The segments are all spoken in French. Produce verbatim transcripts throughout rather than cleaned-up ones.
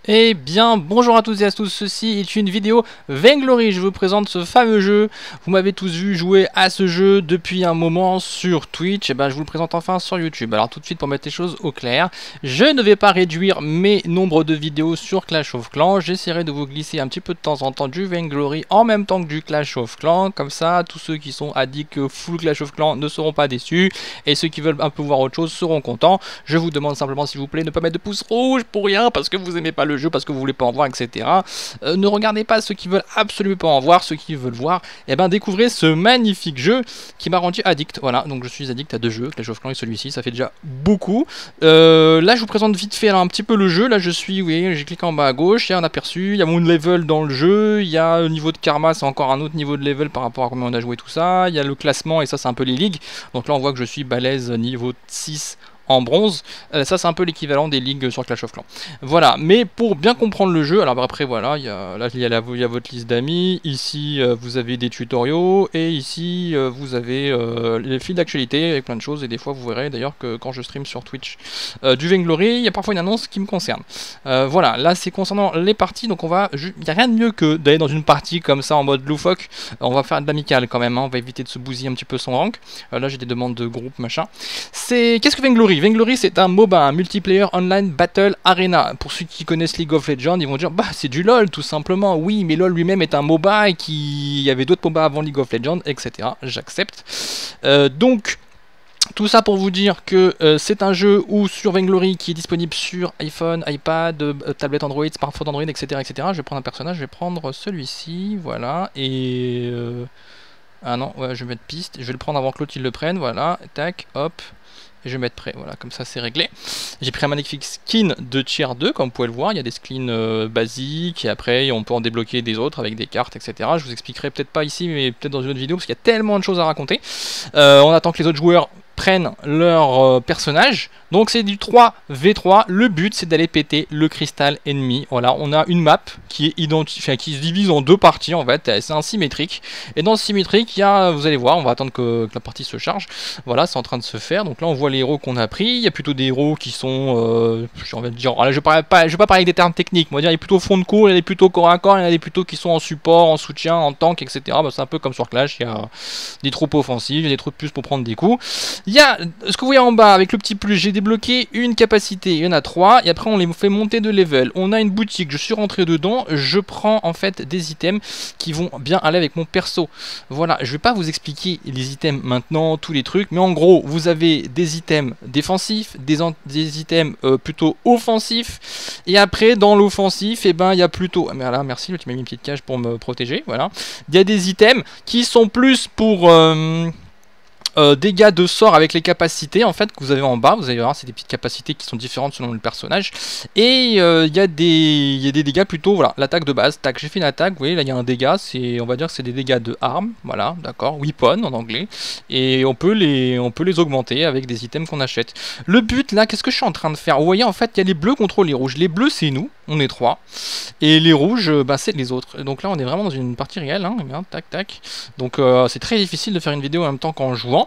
Eh bien, bonjour à toutes et à tous, ceci est une vidéo Vainglory, je vous présente ce fameux jeu. Vous m'avez tous vu jouer à ce jeu depuis un moment sur Twitch, et ben je vous le présente enfin sur YouTube. Alors tout de suite, pour mettre les choses au clair, je ne vais pas réduire mes nombres de vidéos sur Clash of Clans, j'essaierai de vous glisser un petit peu de temps en temps du Vainglory en même temps que du Clash of Clans, comme ça tous ceux qui sont addicts full Clash of Clans ne seront pas déçus, et ceux qui veulent un peu voir autre chose seront contents. Je vous demande simplement s'il vous plaît de ne pas mettre de pouce rouge pour rien, parce que vous aimez pas le jeu, parce que vous voulez pas en voir, et cetera. Euh, ne regardez pas ceux qui veulent absolument pas en voir, ceux qui veulent voir, et ben découvrez ce magnifique jeu qui m'a rendu addict. Voilà, donc je suis addict à deux jeux, Clash of Clans et celui-ci, ça fait déjà beaucoup. Euh, là je vous présente vite fait là, un petit peu le jeu. Là je suis, oui, j'ai cliqué en bas à gauche, il y a un aperçu, il y a mon level dans le jeu, il y a le niveau de karma, c'est encore un autre niveau de level par rapport à combien on a joué tout ça, il y a le classement et ça c'est un peu les ligues. Donc là on voit que je suis balèze niveau six en bronze, euh, ça c'est un peu l'équivalent des ligues sur Clash of Clans. Voilà, mais pour bien comprendre le jeu, alors après voilà, y a, là il y, a la, il y a votre liste d'amis, ici euh, vous avez des tutoriaux, et ici euh, vous avez euh, les fils d'actualité avec plein de choses, et des fois vous verrez d'ailleurs que quand je stream sur Twitch euh, du Vainglory, il y a parfois une annonce qui me concerne. Euh, voilà, là c'est concernant les parties, donc on va, il n'y a rien de mieux que d'aller dans une partie comme ça en mode loufoque. Euh, on va faire de l'amical quand même, hein, on va éviter de se bousiller un petit peu son rank. Euh, là j'ai des demandes de groupe machin. C'est, qu'est-ce que Vainglory? Vainglory c'est un MOBA, un Multiplayer Online Battle Arena. Pour ceux qui connaissent League of Legends, ils vont dire bah c'est du LOL tout simplement. Oui, mais LOL lui-même est un MOBA et qu'il y avait d'autres MOBA avant League of Legends, et cetera. J'accepte. Euh, donc tout ça pour vous dire que euh, c'est un jeu où sur Vainglory qui est disponible sur iPhone, iPad, euh, tablette Android, smartphone Android, et cetera, et cetera. Je vais prendre un personnage, je vais prendre celui-ci, voilà, et euh... ah non, ouais, je vais mettre piste, je vais le prendre avant que l'autre il le prenne, voilà, tac, hop. Et je vais mettre prêt, voilà, comme ça c'est réglé. J'ai pris un magnifique skin de tier deux, comme vous pouvez le voir, il y a des skins euh, basiques, et après on peut en débloquer des autres avec des cartes, et cetera. Je vous expliquerai peut-être pas ici, mais peut-être dans une autre vidéo, parce qu'il y a tellement de choses à raconter. Euh, on attend que les autres joueurs prennent leur euh, personnage, donc c'est du trois v trois, le but c'est d'aller péter le cristal ennemi. Voilà, on a une map qui est identifiée, qui se divise en deux parties en fait, c'est un symétrique, et dans ce symétrique, il y a, vous allez voir, on va attendre que, que la partie se charge, voilà, c'est en train de se faire, donc là on voit les héros qu'on a pris, il y a plutôt des héros qui sont, euh, j'ai envie de dire, alors là, je ne vais, vais pas parler avec des termes techniques, on va dire, il y a plutôt fond de cours, il y a des plutôt corps à corps, il y a des plutôt qui sont en support, en soutien, en tank, et cetera. Bah, c'est un peu comme sur Clash, il y a des troupes offensives, il y a des troupes plus pour prendre des coups. Il y a, ce que vous voyez en bas, avec le petit plus, j'ai débloqué une capacité, il y en a trois, et après on les fait monter de level. On a une boutique, je suis rentré dedans, je prends en fait des items qui vont bien aller avec mon perso. Voilà, je vais pas vous expliquer les items maintenant, tous les trucs, mais en gros, vous avez des items défensifs, des, des items euh, plutôt offensifs, et après, dans l'offensif, et eh ben, il y a plutôt, mais là, merci, tu m'as mis une petite cage pour me protéger, voilà. Il y a des items qui sont plus pour... Euh, Euh, dégâts de sort avec les capacités en fait que vous avez en bas, vous allez voir c'est des petites capacités qui sont différentes selon le personnage, et il euh, y a des il y a des dégâts plutôt, voilà, l'attaque de base, tac, j'ai fait une attaque, vous voyez là il y a un dégât, c'est, on va dire que c'est des dégâts de armes, voilà, d'accord, weapon en anglais, et on peut les on peut les augmenter avec des items qu'on achète. Le but là, qu'est-ce que je suis en train de faire? Vous voyez en fait il y a les bleus contre les rouges, les bleus c'est nous, on est trois, et les rouges bah c'est les autres, donc là on est vraiment dans une partie réelle, hein, bien, tac tac, donc euh, c'est très difficile de faire une vidéo en même temps qu'en jouant.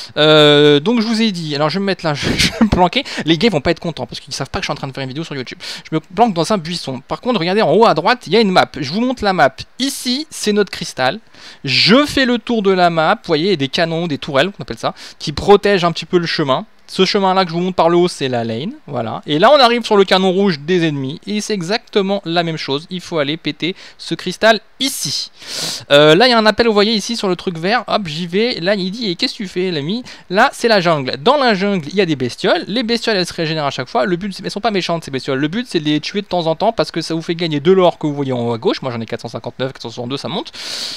Euh, donc je vous ai dit, alors je vais me mettre là, je, je vais me planquer, les gars ils vont pas être contents parce qu'ils savent pas que je suis en train de faire une vidéo sur YouTube. Je me planque dans un buisson. Par contre regardez en haut à droite, il y a une map, je vous montre la map. Ici c'est notre cristal, je fais le tour de la map, vous voyez, il y a des canons, des tourelles, on appelle ça, qui protègent un petit peu le chemin. Ce chemin là que je vous montre par le haut c'est la lane, voilà, et là on arrive sur le canon rouge des ennemis, et c'est exactement la même chose, il faut aller péter ce cristal ici. Euh, là il y a un appel, vous voyez ici sur le truc vert, hop j'y vais, là il dit et qu'est-ce que tu fais l'ami? Là c'est la jungle, dans la jungle il y a des bestioles, les bestioles elles se régénèrent à chaque fois, le but, elles sont pas méchantes ces bestioles, le but c'est de les tuer de temps en temps parce que ça vous fait gagner de l'or que vous voyez en haut à gauche, moi j'en ai quatre cent cinquante-neuf, quatre cent soixante-deux, ça monte,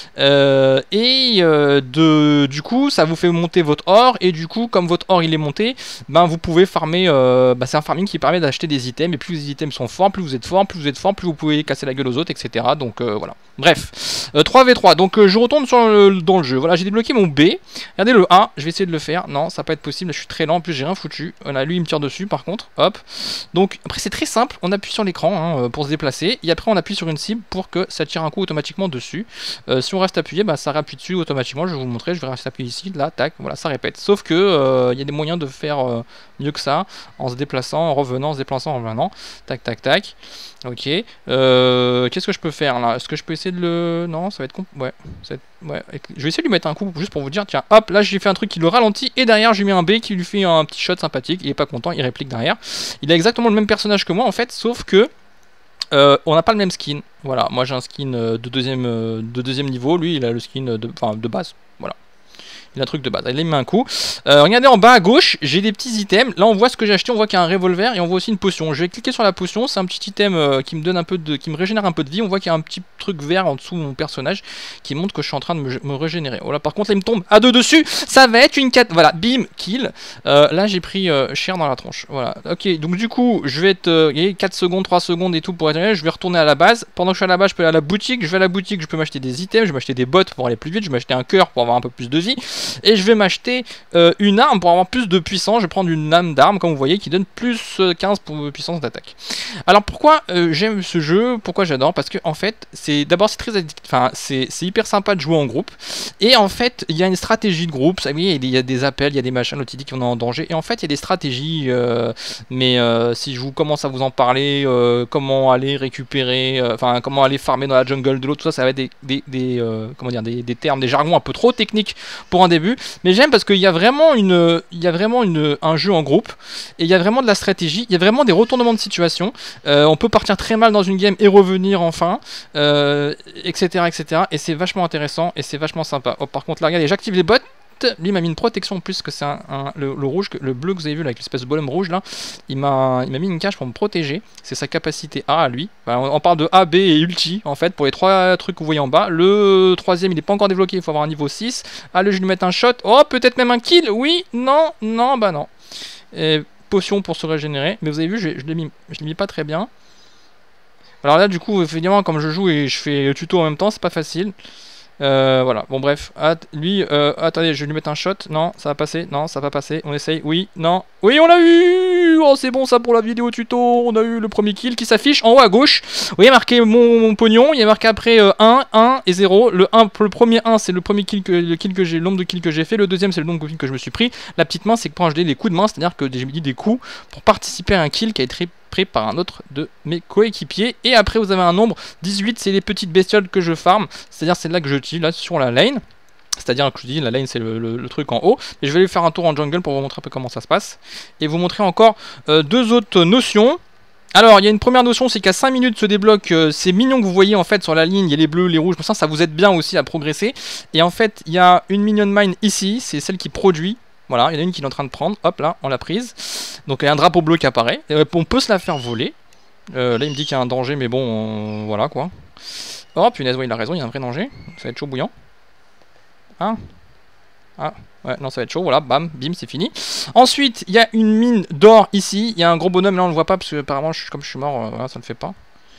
euh, et euh, de, du coup ça vous fait monter votre or, et du coup comme votre or il est monté, ben vous pouvez farmer, euh, bah c'est un farming qui permet d'acheter des items, et plus les items sont forts, plus vous êtes fort, plus vous êtes fort, plus vous pouvez casser la gueule aux autres, et cetera. Donc euh, voilà. Bref, euh, trois v trois, donc euh, je retourne sur le, dans le jeu, voilà, j'ai débloqué mon B, regardez le un, je vais essayer de le faire, non, ça va pas être possible, là, je suis très lent, en plus j'ai rien foutu, voilà, lui il me tire dessus par contre, hop, donc après c'est très simple, on appuie sur l'écran hein, pour se déplacer, et après on appuie sur une cible pour que ça tire un coup automatiquement dessus, euh, si on reste appuyé, bah ça appuie dessus automatiquement, je vais vous montrer, je vais rester appuyé ici, là, tac, voilà, ça répète, sauf que il euh, y a des moyens de faire faire euh, mieux que ça, en se déplaçant, en revenant, en se déplaçant, en revenant. Tac, tac, tac. Ok. Euh, Qu'est-ce que je peux faire là? Est-ce que je peux essayer de le... Non, ça va être... Comp... Ouais. Ça va être... ouais. Je vais essayer de lui mettre un coup juste pour vous dire, tiens, hop, là j'ai fait un truc qui le ralentit, et derrière j'ai mis un B qui lui fait un petit shot sympathique, il est pas content, il réplique derrière. Il a exactement le même personnage que moi en fait, sauf que euh, on n'a pas le même skin. Voilà, moi j'ai un skin de deuxième, de deuxième niveau, lui il a le skin de, enfin, de base. Voilà. Il a un truc de base. Il met un coup. Euh, regardez en bas à gauche, j'ai des petits items. Là, on voit ce que j'ai acheté. On voit qu'il y a un revolver et on voit aussi une potion. Je vais cliquer sur la potion. C'est un petit item euh, qui me donne un peu de, qui me régénère un peu de vie. On voit qu'il y a un petit truc vert en dessous de mon personnage qui montre que je suis en train de me, me régénérer. Voilà. Par contre, là, il me tombe à deux dessus. Ça va être une quatre. Voilà. Bim, kill. Euh, là, j'ai pris euh, cher dans la tronche. Voilà. Ok. Donc du coup, je vais être euh, quatre secondes, trois secondes et tout pour être. Je vais retourner à la base. Pendant que je suis à la base, je peux aller à la boutique. Je vais à la boutique. Je peux m'acheter des items. Je vais m'acheter des bottes pour aller plus vite. Je vais m'acheter un cœur pour avoir un peu plus de vie. Et je vais m'acheter Euh, une arme pour avoir plus de puissance. Je vais prendre une lame d'arme comme vous voyez qui donne plus quinze pour puissance d'attaque. Alors pourquoi euh, j'aime ce jeu, pourquoi j'adore? Parce que en fait c'est d'abord c'est très addict... enfin c'est hyper sympa de jouer en groupe, et en fait il y a une stratégie de groupe. Ça, oui, il y a des appels, il y a des machins, l'autre il dit qu'on est en danger, et en fait il y a des stratégies euh, mais euh, si je vous commence à vous en parler, euh, comment aller récupérer, enfin euh, comment aller farmer dans la jungle de l'autre, tout ça, ça va être des, des, des euh, comment dire, des, des termes, des jargons un peu trop techniques pour un début, mais j'aime parce qu'il y a vraiment, une, il y a vraiment une, un jeu en groupe, et il y a vraiment de la stratégie, il y a vraiment des retournements de situation, euh, on peut partir très mal dans une game et revenir enfin, euh, etc, etc, et c'est vachement intéressant, et c'est vachement sympa. Oh, par contre là, regardez, j'active les bots. Lui m'a mis une protection en plus, que c'est un, un, le, le rouge, le bleu que vous avez vu là, avec l'espèce de bonhomme rouge là, il m'a mis une cache pour me protéger. C'est sa capacité A à lui. Enfin, on, on parle de A, B et ulti en fait pour les trois trucs que vous voyez en bas. Le troisième il n'est pas encore débloqué, il faut avoir un niveau six. Allez, je vais lui mettre un shot. Oh, peut-être même un kill. Oui, non, non, bah non. Et potion pour se régénérer. Mais vous avez vu, je, je l'ai mis, je l'ai mis pas très bien. Alors là, du coup, évidemment, comme je joue et je fais le tuto en même temps, c'est pas facile. Euh, voilà, bon bref, At lui, euh, attendez, je vais lui mettre un shot, non, ça va passer, non, ça va passer, on essaye, oui, non, oui, on l'a eu. Oh, c'est bon ça pour la vidéo tuto, on a eu le premier kill qui s'affiche en haut à gauche. Vous voyez marqué mon, mon pognon, il y a marqué après euh, un, un et zéro, le un, le premier un c'est le premier kill que, le kill que j'ai, le nombre de kills que j'ai fait, le deuxième c'est le nombre de kills que je me suis pris, la petite main c'est que quand je dis des coups de main, c'est à dire que j'ai mis des coups pour participer à un kill qui a été pris par un autre de mes coéquipiers. Et après vous avez un nombre dix-huit, c'est les petites bestioles que je farm, c'est à dire c'est là que je tue là sur la lane. C'est-à-dire que je dis la lane c'est le, le, le truc en haut. Et je vais aller faire un tour en jungle pour vous montrer un peu comment ça se passe. Et vous montrer encore euh, deux autres notions. Alors il y a une première notion, c'est qu'à cinq minutes se débloque euh, ces minions que vous voyez en fait sur la ligne. Il y a les bleus, les rouges, ça, ça vous aide bien aussi à progresser. Et en fait il y a une minion mine ici, c'est celle qui produit. Voilà, il y en a une qui est en train de prendre, hop là, on l'a prise. Donc il y a un drapeau bleu qui apparaît, et on peut se la faire voler. Euh, là il me dit qu'il y a un danger, mais bon, on... voilà quoi. Oh punaise, ouais, il a raison, il y a un vrai danger, ça va être chaud bouillant. Hein? Ah, ouais, non, ça va être chaud, voilà, bam, bim, c'est fini. Ensuite, il y a une mine d'or ici, il y a un gros bonhomme, là on le voit pas, parce que apparemment, je, comme je suis mort, euh, voilà, ça ne fait pas.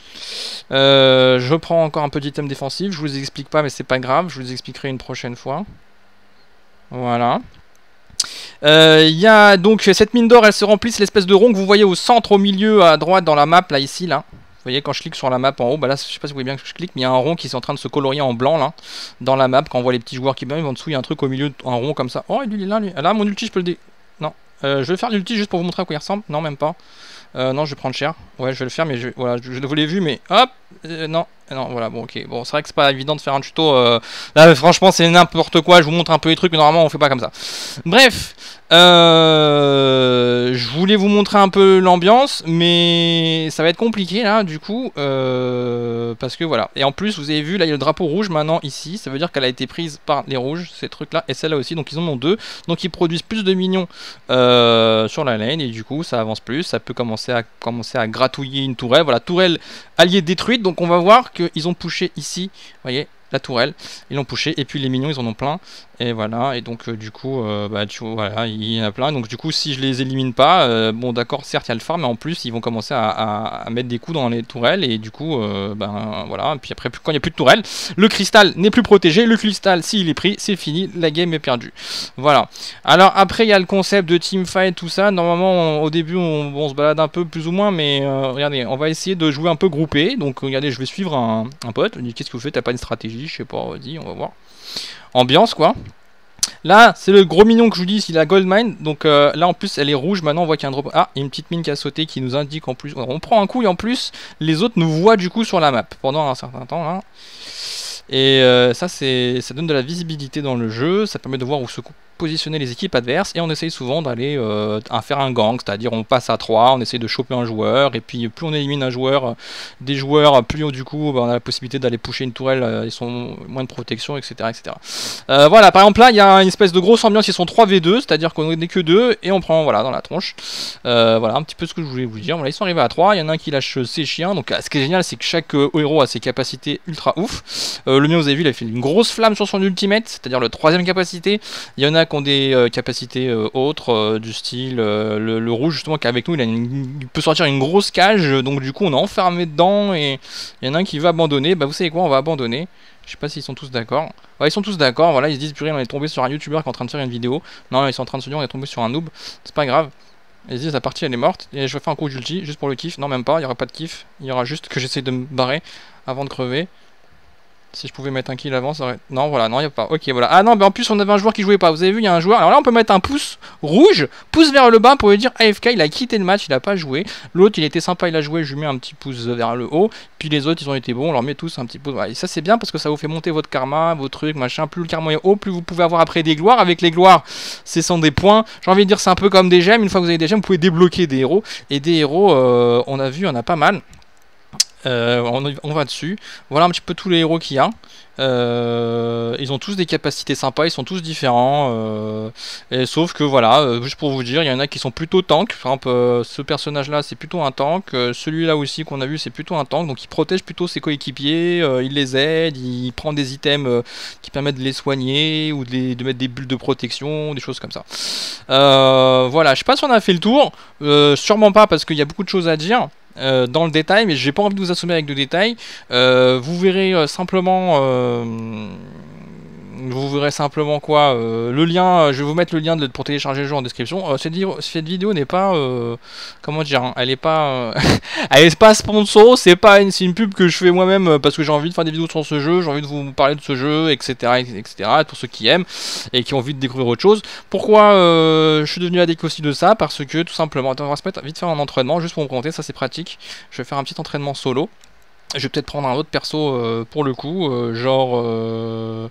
Euh, je prends encore un peu d'item défensif, je vous explique pas, mais c'est pas grave, je vous expliquerai une prochaine fois. Voilà. Il euh, y a donc cette mine d'or, elle se remplit, c'est l'espèce de rond que vous voyez au centre, au milieu, à droite dans la map, là, ici, là. Vous voyez, quand je clique sur la map en haut, bah là, je sais pas si vous voyez bien que je clique, mais il y a un rond qui est en train de se colorier en blanc, là, dans la map, quand on voit les petits joueurs qui viennent, en dessous, il y a un truc au milieu, un rond comme ça. Oh, lui, il est là, lui. Là, mon ulti, je peux le dé... Non. Euh, je vais faire l'ulti juste pour vous montrer à quoi il ressemble. Non, même pas. Euh, non, je vais prendre cher. Ouais, je vais le faire, mais je, voilà, je, je vous l'ai vu, mais hop, euh, non, non, voilà, bon, ok. Bon, c'est vrai que c'est pas évident de faire un tuto. Euh, là, franchement, c'est n'importe quoi. Je vous montre un peu les trucs, mais normalement, on fait pas comme ça. Bref, euh, je voulais vous montrer un peu l'ambiance, mais ça va être compliqué là, du coup, euh, parce que voilà. Et en plus, vous avez vu, là, il y a le drapeau rouge maintenant ici. Ça veut dire qu'elle a été prise par les rouges, ces trucs-là, et celle-là aussi. Donc, ils en ont deux. Donc, ils produisent plus de minions euh, sur la lane, et du coup, ça avance plus. Ça peut commencer à commencer à gratouiller une tourelle. Voilà, tourelle alliée détruite. Donc, on va voir qu'ils ont pushé ici. Vous voyez, la tourelle, ils l'ont pushé, et puis les minions ils en ont plein, et voilà, et donc euh, du coup euh, bah tu vois, voilà, il y en a plein, donc du coup si je les élimine pas, euh, bon d'accord, certes il y a le farm, mais en plus ils vont commencer à, à, à mettre des coups dans les tourelles, et du coup euh, ben voilà, et puis après quand il n'y a plus de tourelle, le cristal n'est plus protégé, le cristal s'il est pris, c'est fini, la game est perdue. Voilà, alors après il y a le concept de teamfight, tout ça, normalement on, au début on, on se balade un peu plus ou moins, mais euh, regardez, on va essayer de jouer un peu groupé, donc regardez, je vais suivre un, un pote, on dit qu'est-ce que vous faites, t'as pas une stratégie, je sais pas, vas-y, on va voir. Ambiance quoi. Là, c'est le gros mignon que je vous dis, il a Gold Mine. Donc euh, là, en plus, elle est rouge. Maintenant, on voit qu'il y a un drop. Ah, il y a une petite mine qui a sauté qui nous indique en plus. On prend un coup et en plus, les autres nous voient du coup sur la map pendant un certain temps là. Et euh, ça, c'est, ça donne de la visibilité dans le jeu. Ça permet de voir où se positionner les équipes adverses. Et on essaye souvent d'aller euh, faire un gang, c'est-à-dire on passe à trois, on essaye de choper un joueur. Et puis plus on élimine un joueur, des joueurs, plus du coup bah, on a la possibilité d'aller pusher une tourelle. Euh, ils sont moins de protection, et cetera, et cetera. Euh, voilà, par exemple là, il y a une espèce de grosse ambiance. Ils sont trois v deux, c'est-à-dire qu'on n'est que deux et on prend voilà dans la tronche. Euh, voilà un petit peu ce que je voulais vous dire. Voilà, ils sont arrivés à trois. Il y en a un qui lâche ses chiens. Donc ce qui est génial, c'est que chaque euh, héros a ses capacités ultra ouf. Euh, le mien, vous avez vu, il a fait une grosse flamme sur son ultimate, c'est-à-dire le troisième capacité. Il y en a qui ont des euh, capacités euh, autres, euh, du style euh, le, le rouge, justement, qui avec nous, il, a une, il peut sortir une grosse cage, donc du coup, on est enfermé dedans et il y en a un qui va abandonner. Bah, vous savez quoi, on va abandonner. Je sais pas s'ils sont tous d'accord. Ouais, ils sont tous d'accord. Voilà, ils se disent, purée, on est tombé sur un youtubeur qui est en train de faire une vidéo. Non, ils sont en train de se dire, on est tombé sur un noob. C'est pas grave. Ils se disent, la partie elle est morte. Et je vais faire un coup d'ulti, juste pour le kiff. Non, même pas, il y aura pas de kiff. Il y aura juste que j'essaie de me barrer avant de crever. Si je pouvais mettre un kill avant, ça aurait... Non, voilà, non, il n'y a pas. Ok, voilà. Ah non, mais en plus, on avait un joueur qui jouait pas. Vous avez vu, il y a un joueur. Alors là, on peut mettre un pouce rouge, pouce vers le bas pour lui dire A F K, il a quitté le match, il a pas joué. L'autre, il était sympa, il a joué, je lui mets un petit pouce vers le haut. Puis les autres, ils ont été bons, on leur met tous un petit pouce. Voilà. Et ça, c'est bien parce que ça vous fait monter votre karma, vos trucs, machin. Plus le karma est haut, plus vous pouvez avoir après des gloires. Avec les gloires, c'est sans des points. J'ai envie de dire, c'est un peu comme des gemmes. Une fois que vous avez des gemmes, vous pouvez débloquer des héros. Et des héros, euh, on a vu, on a pas mal. Euh, on, on va dessus. Voilà un petit peu tous les héros qu'il y a. Euh, ils ont tous des capacités sympas, ils sont tous différents. Euh, et sauf que voilà, euh, juste pour vous dire, il y en a qui sont plutôt tank. Par exemple, euh, ce personnage-là, c'est plutôt un tank. Euh, Celui-là aussi qu'on a vu, c'est plutôt un tank. Donc il protège plutôt ses coéquipiers, euh, il les aide, il prend des items euh, qui permettent de les soigner ou de, les, de mettre des bulles de protection, des choses comme ça. Euh, voilà, je sais pas si on a fait le tour. Euh, sûrement pas parce qu'il y a beaucoup de choses à dire. Euh, dans le détail, mais j'ai pas envie de vous assommer avec de détails. Euh, vous verrez euh, simplement, euh, vous verrez simplement quoi. Euh, le lien, euh, je vais vous mettre le lien de, pour télécharger le jeu en description. Euh, cette, cette vidéo n'est pas, euh, comment dire, hein, elle est pas, euh, elle est pas sponsor. C'est pas une, c'est une pub que je fais moi-même parce que j'ai envie de faire des vidéos sur ce jeu, j'ai envie de vous parler de ce jeu, et cetera, et cetera. Pour ceux qui aiment et qui ont envie de découvrir autre chose. Pourquoi euh, je suis devenu addict aussi de ça? Parce que tout simplement, attends, on va se mettre vite faire un entraînement juste pour me présenter, ça c'est pratique. Je vais faire un petit entraînement solo. Je vais peut-être prendre un autre perso euh, pour le coup, euh, genre, euh,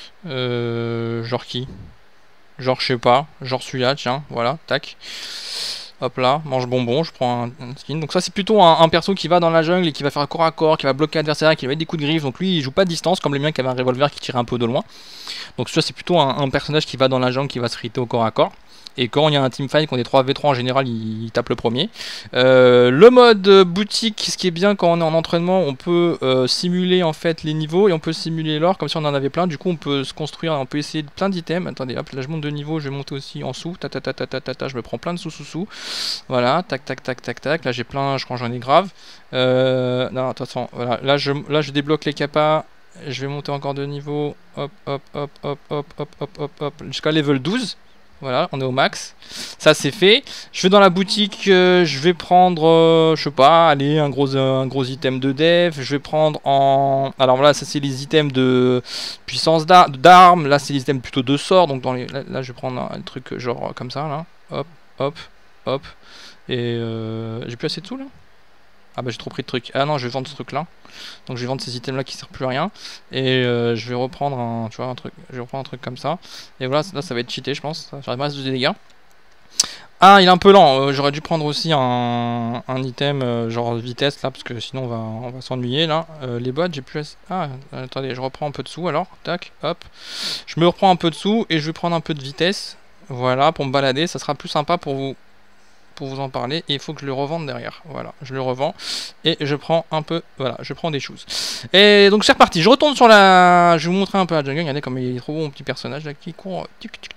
euh, genre qui? Genre je sais pas, genre celui-là, tiens, voilà, tac. Hop là, mange bonbon, je prends un, un skin. Donc ça c'est plutôt un, un perso qui va dans la jungle et qui va faire corps à corps, qui va bloquer l'adversaire, qui va mettre des coups de griffe. Donc lui il joue pas de distance comme les miens qui avaient un revolver qui tirait un peu de loin. Donc ça c'est plutôt un, un personnage qui va dans la jungle, qui va se riter au corps à corps. Et quand il y a un teamfight, quand on est trois v trois en général, il, il tape le premier. Euh, le mode boutique, ce qui est bien quand on est en entraînement, on peut euh, simuler en fait les niveaux et on peut simuler l'or comme si on en avait plein. Du coup, on peut se construire, on peut essayer plein d'items. Attendez, hop, là je monte de niveau, je vais monter aussi en sous. Ta ta ta ta ta ta, ta je me prends plein de sous sous sous. Voilà, tac tac tac tac tac. Là j'ai plein, je crois que j'en ai grave. Euh, non, attention, voilà. Là je, là je débloque les capas. Je vais monter encore de niveau. Hop hop hop hop hop hop hop hop hop jusqu'à level douze. Voilà, on est au max. Ça c'est fait. Je vais dans la boutique, euh, je vais prendre, euh, je sais pas, allez, un gros, un gros item de def. Je vais prendre en... Alors voilà, ça c'est les items de puissance d'armes. Là c'est les items plutôt de sort. Donc dans les... là, là je vais prendre un, un truc genre comme ça, là. Hop, hop, hop. Et euh, j'ai plus assez de sous là? Ah bah j'ai trop pris de trucs. Ah non, je vais vendre ce truc là. Donc je vais vendre ces items là qui servent plus à rien. Et euh, je vais reprendre un, tu vois, un truc. Je vais reprendre un truc comme ça. Et voilà, là ça va être cheaté je pense. Ça va faire masse de dégâts. Ah il est un peu lent. Euh, J'aurais dû prendre aussi un, un item euh, genre vitesse là. Parce que sinon on va, on va s'ennuyer là. Euh, les bots j'ai plus assez... Ah attendez, je reprends un peu de sous alors. Tac, hop. Je me reprends un peu de sous et je vais prendre un peu de vitesse. Voilà, pour me balader. Ça sera plus sympa pour vous. Pour vous en parler, et il faut que je le revende derrière. Voilà, je le revends et je prends un peu, voilà, je prends des choses. Et donc c'est reparti, je retourne sur la... Je vais vous montrer un peu la jungle. Regardez comme il est trop beau mon petit personnage là qui court.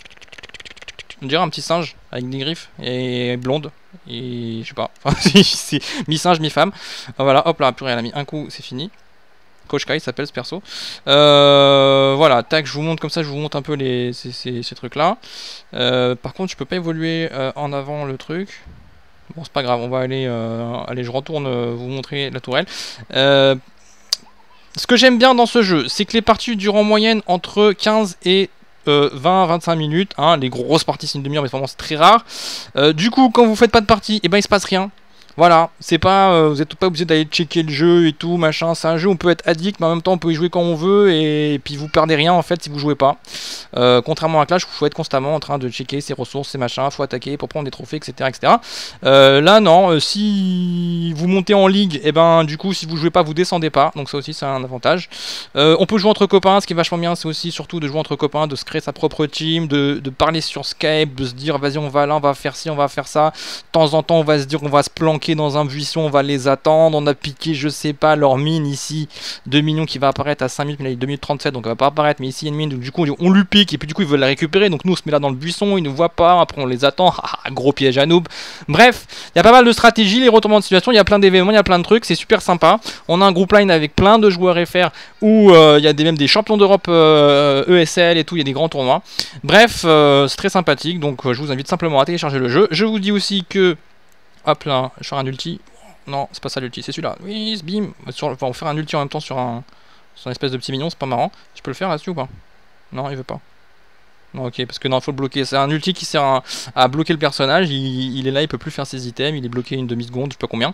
On dirait un petit singe avec des griffes et blonde. Et je sais pas, c'est mi-singe, mi-femme. Voilà, hop là, purée, elle a mis un coup, c'est fini. Coach Kai s'appelle ce perso. Euh, voilà, tac, je vous montre comme ça, je vous montre un peu les, ces, ces, ces trucs là. Euh, par contre, je peux pas évoluer euh, en avant le truc. Bon, c'est pas grave, on va aller. Euh, allez, je retourne euh, vous montrer la tourelle. Euh, ce que j'aime bien dans ce jeu, c'est que les parties durent en moyenne entre quinze et euh, vingt à vingt-cinq minutes, hein, les grosses parties c'est une demi-heure mais vraiment c'est très rare. Euh, du coup quand vous faites pas de partie, et eh ben il se passe rien. Voilà, c'est pas, euh, vous n'êtes pas obligé d'aller checker le jeu et tout, machin, c'est un jeu où on peut être addict, mais en même temps on peut y jouer quand on veut, et, et puis vous perdez rien en fait si vous jouez pas. Euh, contrairement à Clash, il faut être constamment en train de checker ses ressources, ses machins, faut attaquer pour prendre des trophées, et cetera et cetera. Euh, là non, euh, si vous montez en ligue, et eh ben du coup si vous jouez pas, vous descendez pas, donc ça aussi c'est un avantage. Euh, on peut jouer entre copains, ce qui est vachement bien, c'est aussi surtout de jouer entre copains, de se créer sa propre team, de, de parler sur Skype, de se dire vas-y on va là, on va faire ci, on va faire ça. De temps en temps on va se dire on va se planquer dans un buisson, on va les attendre, on a piqué je sais pas leur mine ici, deux millions qui va apparaître à cinq minutes, mais là il est deux minutes trente-sept donc elle va pas apparaître, mais ici il y a une mine, donc du coup on lui pique et puis du coup ils veulent la récupérer, donc nous on se met là dans le buisson, ils ne voient pas, après on les attend, gros piège à noob. Bref, il y a pas mal de stratégies, les retournements de situation, il y a plein d'événements, il y a plein de trucs, c'est super sympa. On a un groupe line avec plein de joueurs F R où euh, il y a des, même des champions d'Europe euh, E S L et tout, il y a des grands tournois. Bref, euh, c'est très sympathique, donc euh, je vous invite simplement à télécharger le jeu. Je vous dis aussi que, hop là, je vais faire un ulti. Non, c'est pas ça l'ulti, c'est celui-là. Oui, bim. Sur, on va faire un ulti en même temps sur un, sur une espèce de petit mignon, c'est pas marrant. Tu peux le faire là-dessus ou pas? Non, il veut pas. Non, ok, parce que non, faut le bloquer. C'est un ulti qui sert à, à bloquer le personnage. Il, il est là, il peut plus faire ses items. Il est bloqué une demi-seconde, je sais pas combien.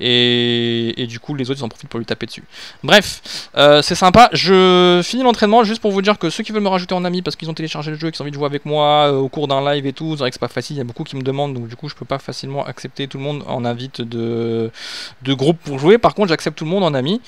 Et, et du coup, les autres ils en profitent pour lui taper dessus. Bref, euh, c'est sympa. Je finis l'entraînement juste pour vous dire que ceux qui veulent me rajouter en ami parce qu'ils ont téléchargé le jeu, qui ont envie de jouer avec moi euh, au cours d'un live et tout, c'est vrai que c'est pas facile. Il y a beaucoup qui me demandent, donc du coup, je peux pas facilement accepter tout le monde en invite de, de groupe pour jouer. Par contre, j'accepte tout le monde en ami.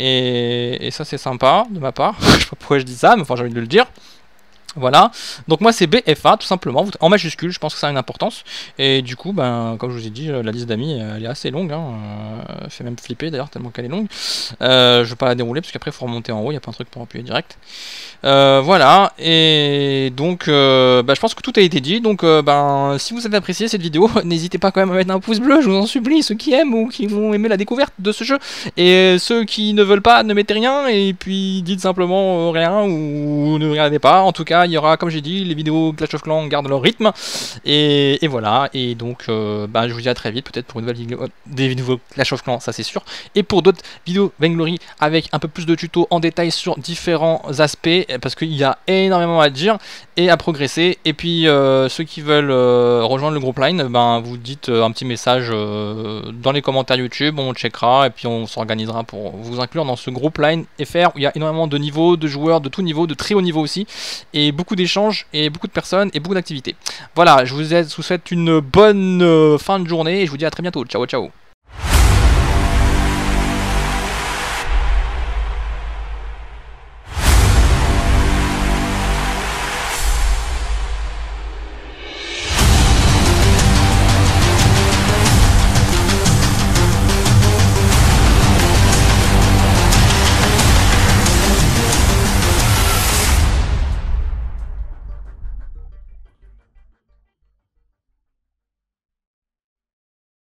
Et, et ça, c'est sympa de ma part. Je sais pas pourquoi je dis ça, mais enfin, j'ai envie de le dire. Voilà, donc moi c'est B F A tout simplement, en majuscule, je pense que ça a une importance. Et du coup, ben, comme je vous ai dit, la liste d'amis elle est assez longue, hein. Elle fait même flipper d'ailleurs tellement qu'elle est longue. euh, Je vais pas la dérouler parce qu'après il faut remonter en haut, il n'y a pas un truc pour appuyer direct. euh, Voilà, et donc euh, ben, je pense que tout a été dit. Donc euh, ben, si vous avez apprécié cette vidéo, n'hésitez pas quand même à mettre un pouce bleu, je vous en supplie, ceux qui aiment ou qui vont aimer la découverte de ce jeu. Et ceux qui ne veulent pas, ne mettez rien, et puis dites simplement rien ou ne regardez pas. En tout cas, il y aura, comme j'ai dit, les vidéos Clash of Clans gardent leur rythme. Et, et voilà, et donc euh, bah, je vous dis à très vite, peut-être pour une nouvelle vidéo, des vidéos Clash of Clans, ça c'est sûr. Et pour d'autres vidéos Vainglory avec un peu plus de tutos en détail sur différents aspects, parce qu'il y a énormément à dire et à progresser. Et puis euh, ceux qui veulent euh, rejoindre le groupe Line, ben, vous dites euh, un petit message euh, dans les commentaires YouTube, on checkera et puis on s'organisera pour vous inclure dans ce groupe Line F R où il y a énormément de niveaux, de joueurs de tout niveau, de très haut niveau aussi, et beaucoup d'échanges et beaucoup de personnes et beaucoup d'activités. Voilà, je vous souhaite une bonne fin de journée et je vous dis à très bientôt. Ciao ciao.